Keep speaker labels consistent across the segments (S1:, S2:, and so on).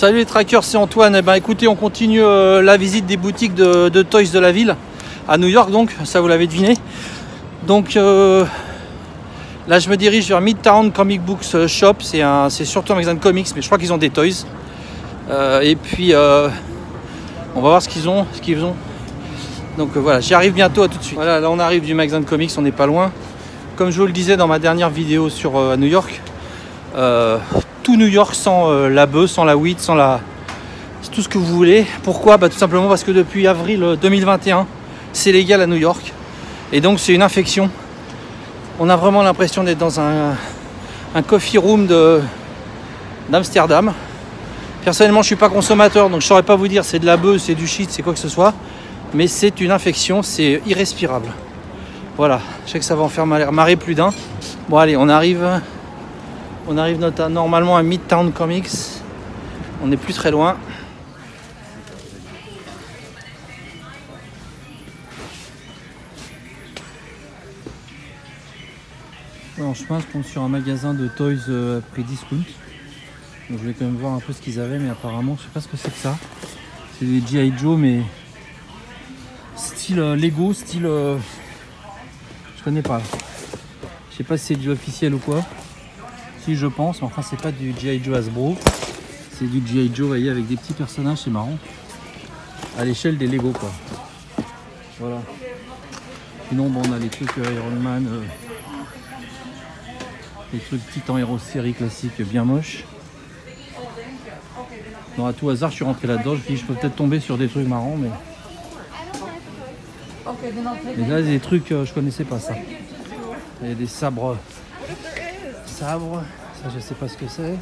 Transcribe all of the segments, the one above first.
S1: Salut les trackers, c'est Antoine. Eh ben, écoutez, on continue la visite des boutiques de Toys de la ville à New York, donc ça vous l'avez deviné. Donc là je me dirige vers Midtown Comic Books Shop. C'est surtout un magasin de comics, mais je crois qu'ils ont des toys. Et puis on va voir ce qu'ils ont. Donc voilà, j'y arrive bientôt, à tout de suite. Voilà, là on arrive du magasin de comics, on n'est pas loin. Comme je vous le disais dans ma dernière vidéo sur à New York, tout New York sans la bœuf, sans la weed, sans la... C'est tout ce que vous voulez. Pourquoi? Tout simplement parce que depuis avril 2021, c'est légal à New York. Et donc c'est une infection. On a vraiment l'impression d'être dans un coffee room d'Amsterdam. Personnellement, je suis pas consommateur, donc je saurais pas vous dire c'est de la bœuf, c'est du shit, c'est quoi que ce soit. Mais c'est une infection, c'est irrespirable. Voilà, je sais que ça va en faire marrer plus d'un. Bon allez, on arrive normalement à Midtown Comics. On n'est plus très loin. En chemin, je tombe sur un magasin de toys prix discount. Donc, je voulais quand même voir un peu ce qu'ils avaient, mais apparemment, je sais pas ce que c'est que ça. C'est des G.I. Joe, mais style Lego, style... Je connais pas. Je sais pas si c'est du officiel ou quoi. Si, je pense, mais enfin c'est pas du G.I. Joe Hasbro. C'est du G.I. Joe, vous voyez, avec des petits personnages, c'est marrant. À l'échelle des Lego, quoi. Voilà. Sinon, bon, on a les trucs Iron Man, les trucs Titan Hero série classique bien moches. Non, à tout hasard, je suis rentré là-dedans. Je me dis, je peux peut-être tomber sur des trucs marrants, mais... Et là, des trucs, je connaissais pas ça. Il y a des sabres. Ça, je sais pas ce que c'est.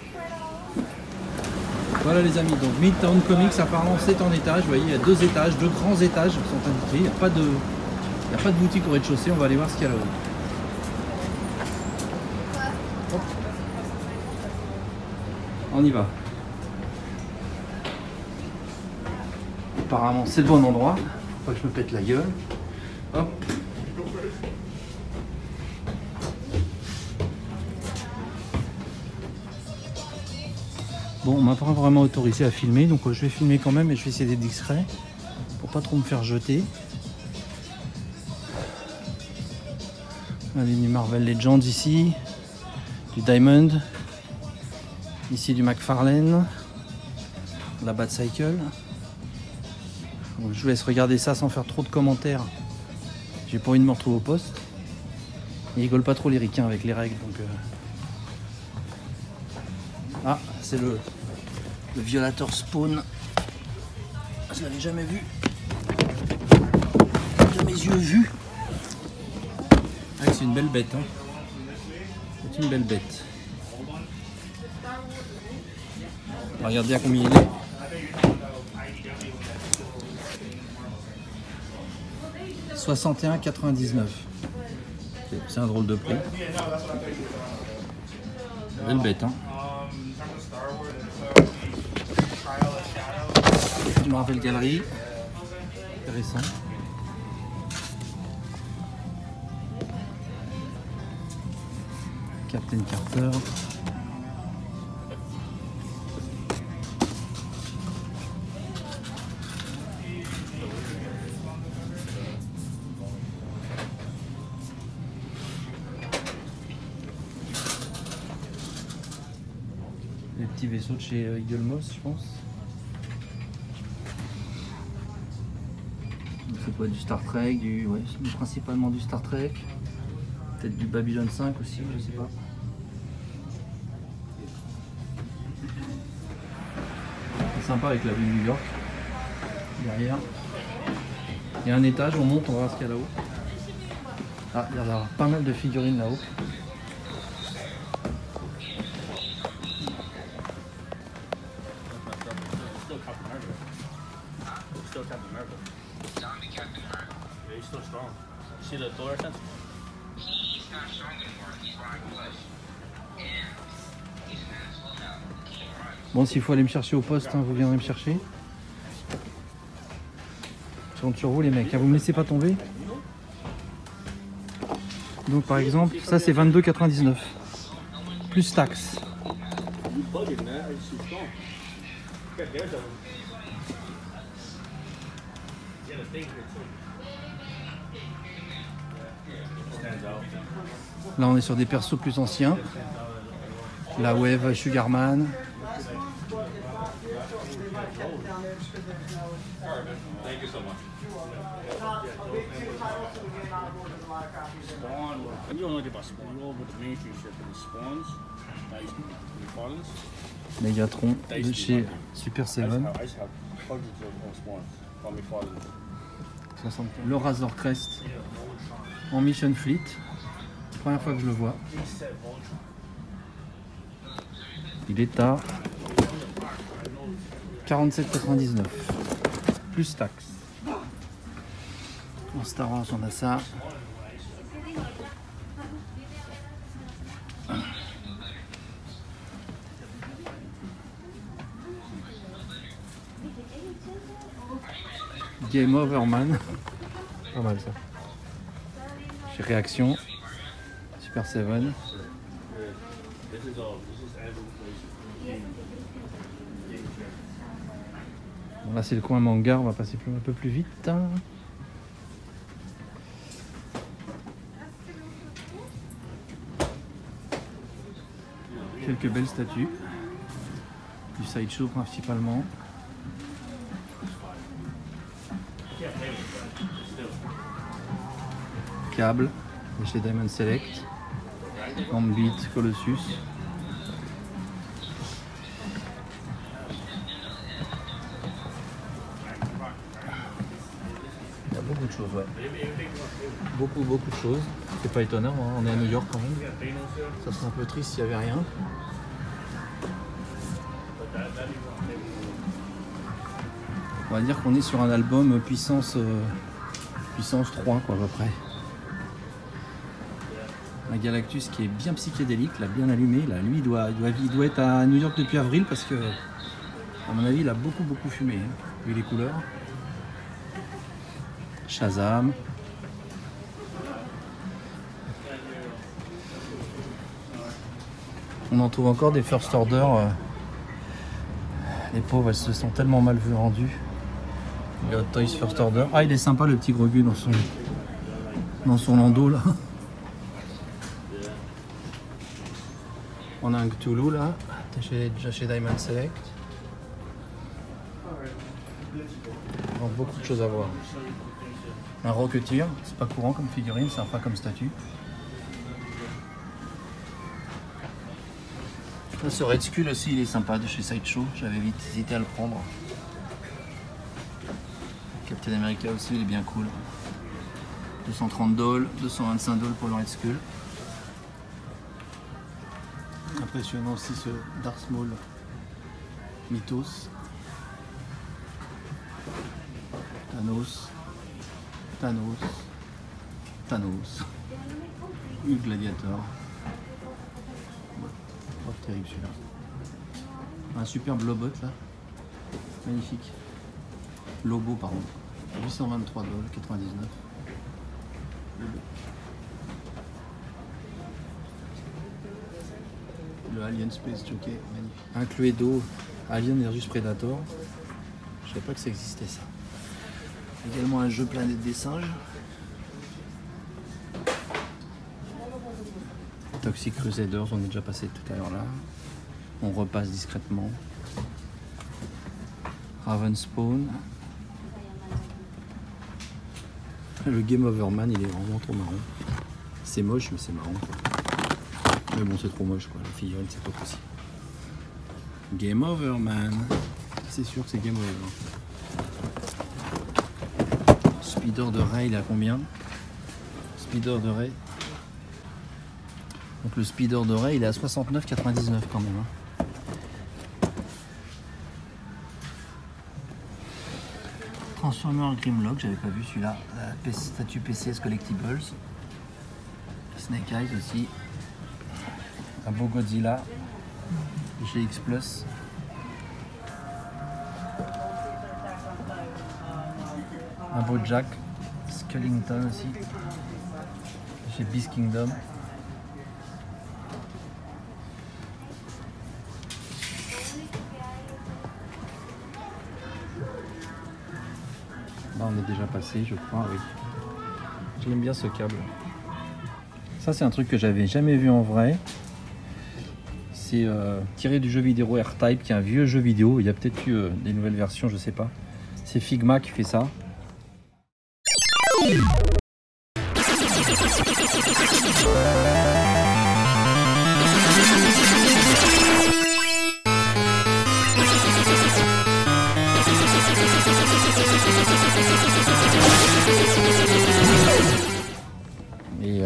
S1: Voilà les amis, donc Midtown Comics apparemment c'est en étage. Vous voyez, il y a deux étages, deux grands étages sont indiqués. Il n'y a pas de boutique au rez-de-chaussée. On va aller voir ce qu'il y a là-haut. On y va. Apparemment c'est le bon endroit. Faut pas que je me pète la gueule. Hop. Bon, on m'a pas vraiment autorisé à filmer, donc je vais filmer quand même et je vais essayer d'être discret pour pas trop me faire jeter. Allez, du Marvel Legends ici, du Diamond, ici du McFarlane, la Batcycle. Donc, je vous laisse regarder ça sans faire trop de commentaires. J'ai pas envie de me retrouver au poste. Ils rigolent pas trop les ricains avec les règles, donc. Ah, c'est le Violator Spawn. Je l'avais jamais vu. De mes yeux vus. Ah, c'est une belle bête. Hein. C'est une belle bête. Regarde bien combien il est. « 61,99 ». C'est un drôle de prix. Belle bête, hein. Du Marvel Galerie. Intéressant. Captain Carter. Les petits vaisseaux de chez Eagle Moss, je pense. C'est quoi, du Star Trek, ouais, principalement du Star Trek. Peut-être du Babylon 5 aussi, je sais pas. C'est sympa avec la vue de New York. Derrière. Il y a un étage, on monte, on va voir ce qu'il y a là-haut. Ah, il y a pas mal de figurines là-haut. Bon, s'il faut aller me chercher au poste, hein, vous viendrez me chercher. Je compte sur vous les mecs, hein, vous me laissez pas tomber. Donc par exemple, ça c'est 22,99 plus taxes. Là on est sur des persos plus anciens. La Wave Sugarman.
S2: You don't know about Spawn. You over the mainstream shit, but the Spawns, McFarlane's.
S1: Megatron de chez Super 7.
S2: I just have hundreds of Spawns from McFarlane's.
S1: Le Razor Crest en Mission Fleet. Première fois que je le vois. Il est à 47,99 plus taxe. En Star Wars on a ça. Game Over Man. Pas mal ça. Chez Réaction. Super 7. Bon, là c'est le coin manga, on va passer un peu plus vite. Quelques belles statues. Du sideshow principalement. Câble, chez Diamond Select. Gambit, Colossus. Il y a beaucoup de choses, ouais. Beaucoup de choses. C'est pas étonnant, hein. On est à New York quand même. Ça serait un peu triste s'il n'y avait rien. On va dire qu'on est sur un album puissance 3 quoi à peu près. Un Galactus qui est bien psychédélique, là, bien allumé. Là, lui, il doit être à New York depuis avril parce que, à mon avis, il a beaucoup fumé. Hein, vu les couleurs. Shazam. On en trouve encore des First Order. Les pauvres, elles se sont tellement mal vendues. Le Hot Toys First Order. Ah, il est sympa le petit Grogu dans son landau là. On a un Cthulhu là, déjà chez Diamond Select. Donc beaucoup de choses à voir. Un Rocketeer, c'est pas courant comme figurine, c'est sympa comme statue. Là, ce Red Skull aussi, il est sympa de chez Sideshow, j'avais vite hésité à le prendre. Captain America aussi, il est bien cool. 230 $, 225 $ pour le Red Skull. Impressionnant aussi ce Darth Maul Mythos. Thanos. Le Gladiator. Oh, terrible celui-là. Un super Lobot là. Magnifique. Lobo, pardon. 823 $, 99. Le Alien Space Jockey, magnifique. Un Cluedo Alien versus Predator. Je savais pas que ça existait ça. Également un jeu Planète des Singes. Toxic Crusaders, on est déjà passé tout à l'heure là. On repasse discrètement. Ravenspawn. Le Game Over Man, il est vraiment trop marrant. C'est moche, mais c'est marrant. Mais bon, c'est trop moche quoi. La figurine, c'est pas possible. Game Over Man. C'est sûr que c'est Game Over. Speeder de Ray, il est à combien? Speeder de Ray. Donc le Speeder de Ray, il est à 69,99 quand même. Hein. Transformer Grimlock, j'avais pas vu celui-là. La statue PCS Collectibles. Snake Eyes aussi. Un beau Godzilla. GX Plus. Un beau Jack. Skellington aussi. Chez Beast Kingdom. Là on est déjà passé, je crois, oui. J'aime bien ce câble. Ça c'est un truc que j'avais jamais vu en vrai. C'est tiré du jeu vidéo R-Type, qui est un vieux jeu vidéo. Il y a peut-être eu des nouvelles versions, je sais pas. C'est Figma qui fait ça. Et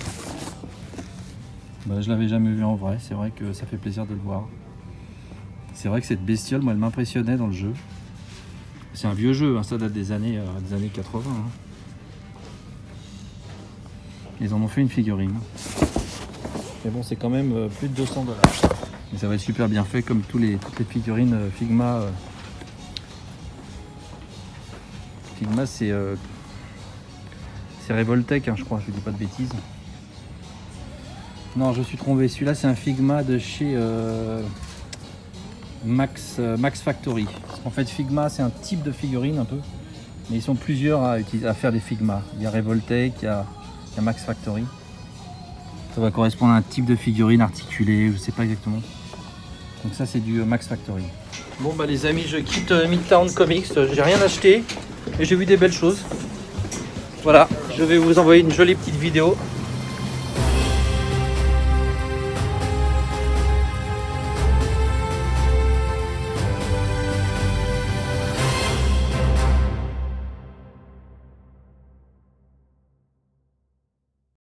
S1: bah, je l'avais jamais vu en vrai, c'est vrai que ça fait plaisir de le voir. C'est vrai que cette bestiole, moi, elle m'impressionnait dans le jeu. C'est un vieux jeu, hein, ça date des années 80. Hein. Ils en ont fait une figurine. Mais bon, c'est quand même plus de 200 $. Mais ça va être super bien fait, comme toutes les figurines Figma. Figma, c'est Revoltech, hein, je crois, je dis pas de bêtises. Non, je suis trompé. Celui-là, c'est un Figma de chez Max Factory. En fait, Figma, c'est un type de figurine un peu, mais ils sont plusieurs à faire des Figma. Il y a Revoltech, il y a Max Factory. Ça va correspondre à un type de figurine articulée, je sais pas exactement. Donc ça, c'est du Max Factory. Bon bah les amis, je quitte Midtown Comics. J'ai rien acheté, mais j'ai vu des belles choses. Voilà, je vais vous envoyer une jolie petite vidéo.